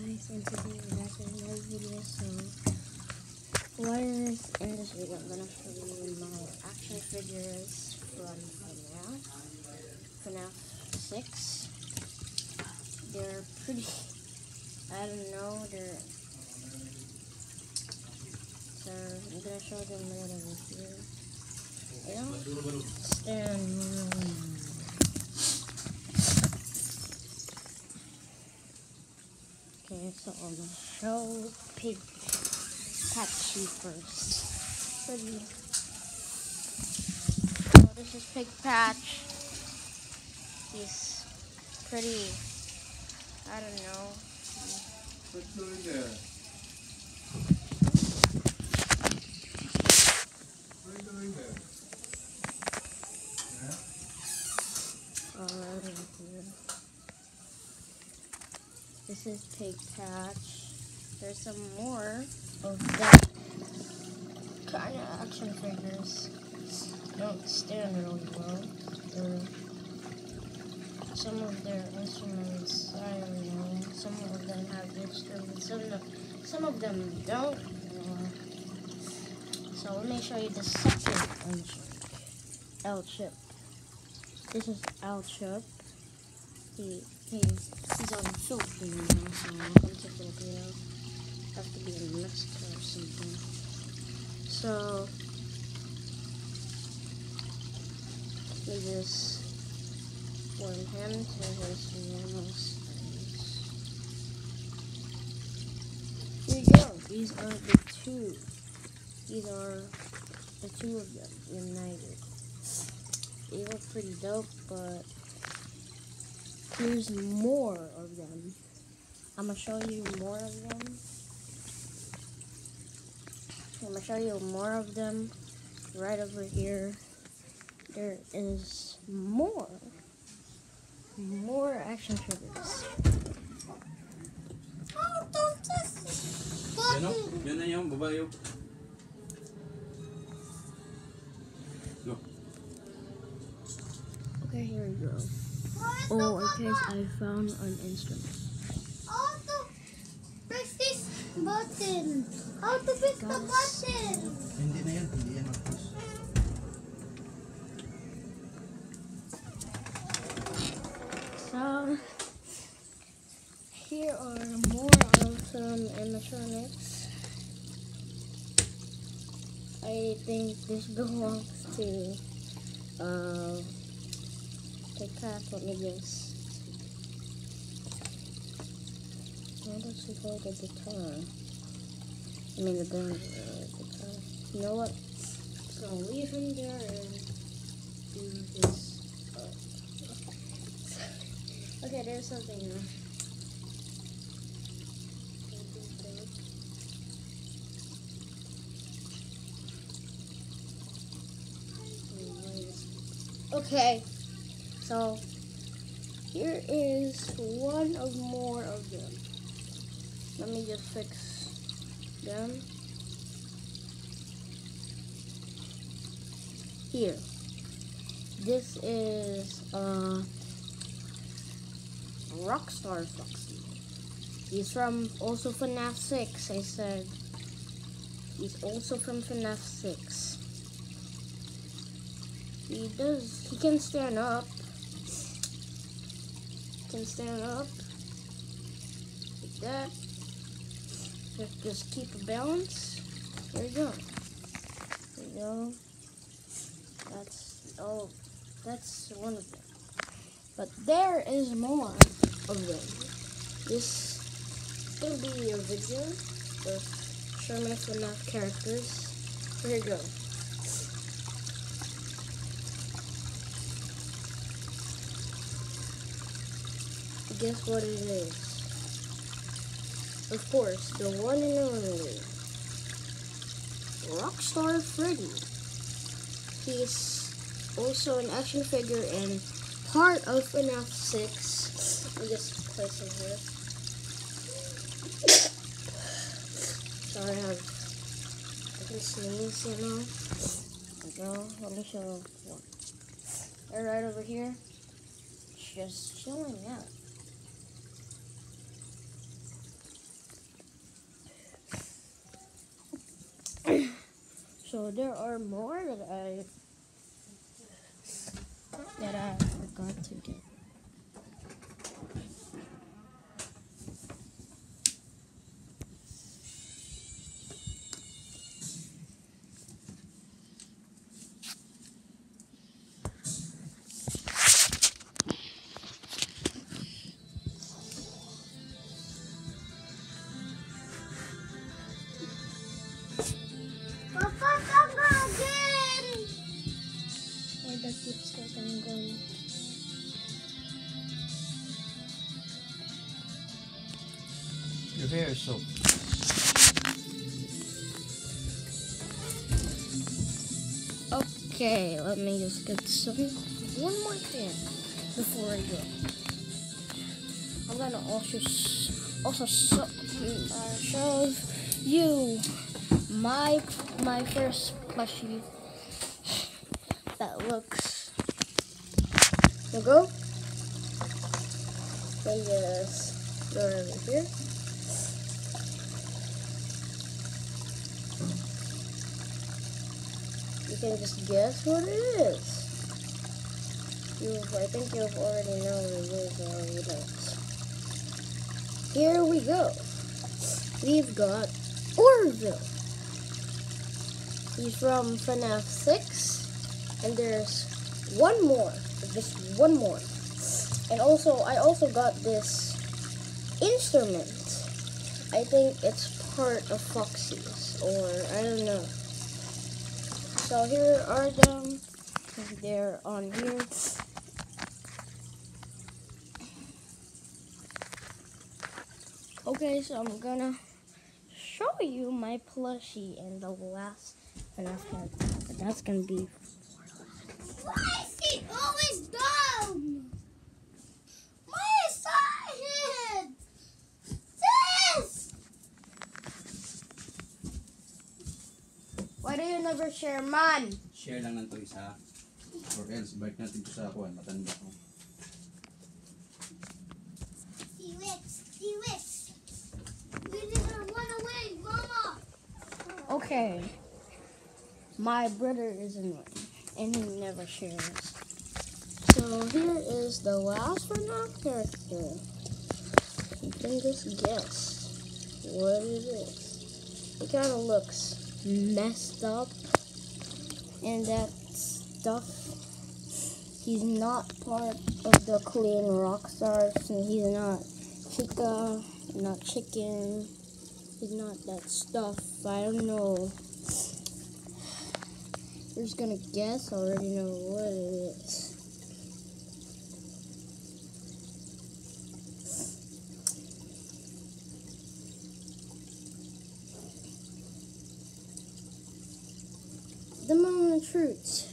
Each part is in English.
guys, and today we're back with another video. So what is in this video? I'm gonna show you my action figures from FNAF 6. They're pretty, I don't know, so I'm gonna show them right over here. They don't stand really. Okay, so I'm gonna show Pig Patchy first. Pretty. So this is Pig Patch. He's pretty, I don't know. What's doing there? What are you doing there? Yeah? Right over here. This is Pig Patch. There's some more of that kind of action figures. They don't stand really well. Some of their instruments, I don't know. Some of them have instruments, some of them don't. So let me show you the second instrument, L-Chip. This is L-Chip. He's on the Philippines now, so welcome to Filipino. Have to be in Mexico or something. So we just warm him to his normal size. Here you go. These are the two. These are the two of them united. They look pretty dope, but there's more of them. I'm gonna show you more of them. I'm gonna show you more of them right over here. There is more action figures. Yan na yung babae. No. Okay, here we go. Oh, in case I found an instrument. How to press this button? How to press the button? Hindi na yan. Hindi yan. So, here are more of some animatronics. I think this belongs to Pig Patch. Let me guess. What does he hold a guitar? I mean the band guitar. You know what? So I'll leave him there and do this. Okay, there's something now. Okay, so here is one of more of them. Let me just fix them. Here. This is Rockstar Foxy. He's from also FNAF 6, I said. He's also from FNAF 6. He can stand up. Can stand up. Like that. Just keep a balance. There you go. There you go. That's one of them. But there is more of them. This is gonna be a video of showing my FNAF characters. Here you go. Guess what it is? Of course, the one and only Rockstar Freddy. He's also an action figure and part of FNAF 6. Let me just place him here. Sorry, I can sneeze, you know. There we go. Let me show one. They're right over here. Just chilling out. So there are more that I forgot to get. Papa, come again. Why that keeps getting going? Your hair is so. Okay, let me just get one more thing before I go. I'm gonna also show you my first plushie that looks. We'll go. And just go over here. You can just guess what it is. I think you've already know what it is already. Here we go. We've got Orville. He's from FNAF 6. And there's one more. Just one more. And also, I also got this instrument. I think it's part of Foxy's. Or, I don't know. So here are them. They're on here. Okay, so I'm gonna show you my plushie and the last FNAF character. But that's gonna be. Why is he always down? Why is that hit? This! Why do you never share mine? Share lang ng to isa. Or else, balik natin ito sa kuwan. Matanda ko. T-Rex. We didn't run away, Mama. Okay. My brother isn't one, and he never shares. So here is the last FNAF character. You can just guess what it is. It kind of looks messed up, and that stuff. He's not part of the clean Rockstars, and he's not Chica, not Chicken. He's not that stuff. I don't know. You're just gonna guess. I already know what it is. The moment of truth.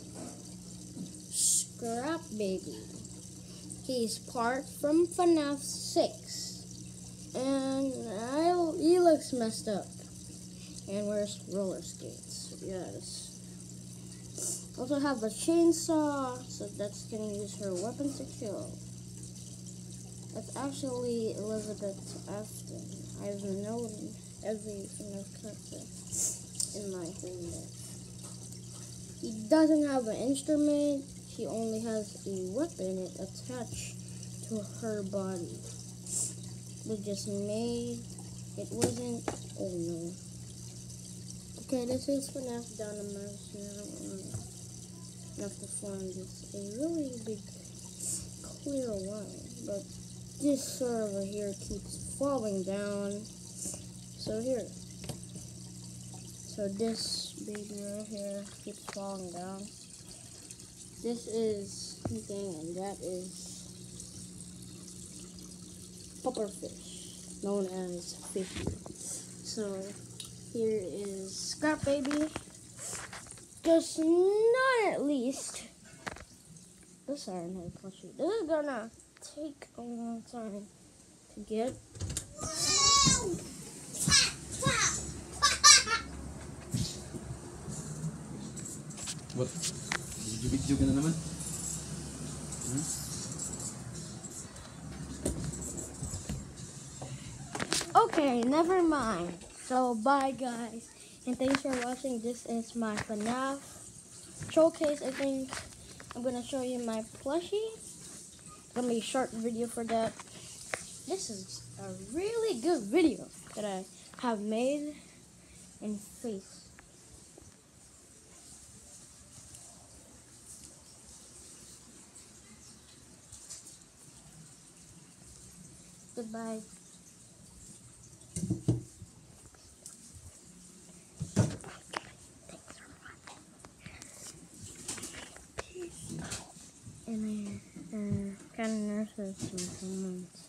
Scrap Baby. He's part from FNAF 6. And he looks messed up. And wears roller skates. Yes. Also have a chainsaw, so that's gonna use her weapon to kill. That's actually Elizabeth Afton. I've known every FNAF character in my whole life. He doesn't have an instrument. She only has a weapon attached to her body. It just made. It wasn't. Oh no. Okay, this is FNAF Dynamite. I have to find this a really big clear line, but this server here keeps falling down. So here. So this baby right here keeps falling down. This is something, and that is pufferfish, known as fishy. So here is Scrap Baby. Just not at least. This Iron Head plushie. This is gonna take a long time to get. What? Video ka na naman? Okay, never mind. So bye guys. And thanks for watching. This is my FNAF showcase. I think I'm gonna show you my plushie. Gonna be a short video for that. This is a really good video that I have made in face. Goodbye. And I kind of nervous someone's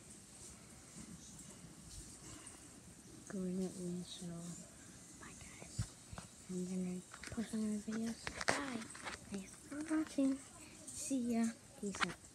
going at me, so bye guys. I'm gonna post another videos. Bye. Thanks for watching. See ya. Peace out.